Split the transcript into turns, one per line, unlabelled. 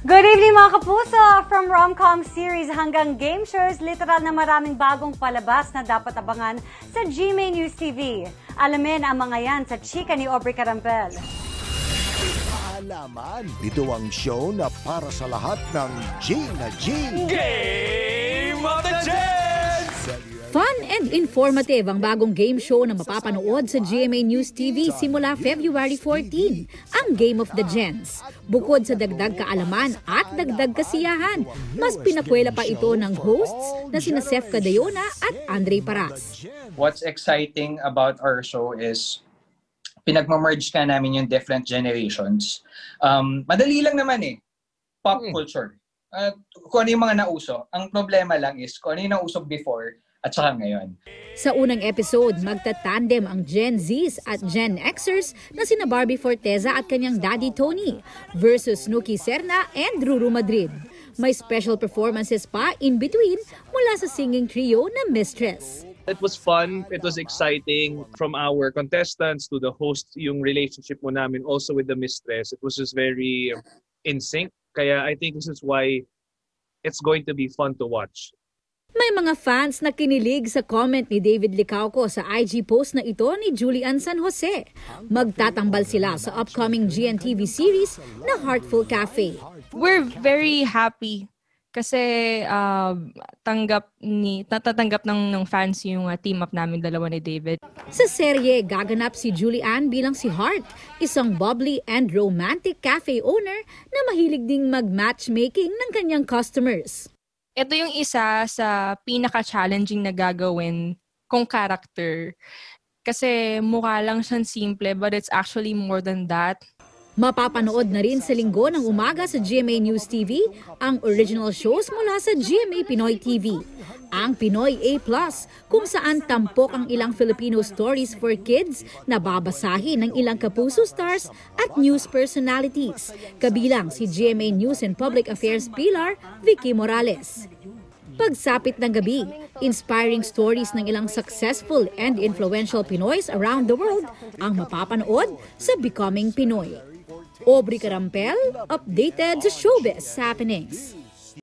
Good evening mga kapuso! From rom-com series hanggang game shows, literal na maraming bagong palabas na dapat abangan sa GMA News TV. Alamin ang mga yan sa chika ni Aubrey Carampel.
Alaman, ito ang show na para sa lahat ng G na G.
Game of the Gens!
Fun and informative ang bagong game show na mapapanood sa GMA News TV simula February 14, ang Game of the Gens. Bukod sa dagdag kaalaman at dagdag kasiyahan, mas pinakwela pa ito ng hosts na sina Sef Cadayona at Andre Paras.
What's exciting about our show is pinagmamerge ka namin yung different generations. Madali lang naman pop culture. Kung ano yung mga nauso. Ang problema lang is kung ano yung nauso before at saka ngayon.
Sa unang episode, magtatandem ang Gen Zs at Gen Xers na sina Barbie Forteza at kanyang daddy Tony versus Nuki Serna and Ruru Madrid. May special performances pa in between mula sa singing trio na Mistress.
It was fun, it was exciting. From our contestants to the host, yung relationship mo namin also with the Mistress, it was just very in sync. Kaya I think this is why it's going to be fun to watch.
May mga fans na kinilig sa comment ni David Licauco sa IG post na ito ni Julian San Jose. Magtatambal sila sa upcoming GNTV series na Heartful Cafe.
We're very happy kasi natatanggap ng fans yung team up namin dalawa ni David.
Sa serye, gaganap si Julian bilang si Heart, isang bubbly and romantic cafe owner na mahilig ding mag-matchmaking ng kanyang customers.
Ito yung isa sa pinaka-challenging na gagawin kong character. Kasi mukha lang siyang simple but it's actually more than that.
Mapapanood na rin sa linggo ng umaga sa GMA News TV ang original shows mula sa GMA Pinoy TV. Ang Pinoy A+, kung saan tampok ang ilang Filipino stories for kids na babasahin ng ilang kapuso stars at news personalities, kabilang si GMA News and Public Affairs Pillar, Vicky Morales. Pagsapit ng gabi, inspiring stories ng ilang successful and influential Pinoys around the world ang mapapanood sa Becoming Pinoy. Aubrey Carampel, updated sa showbiz happenings.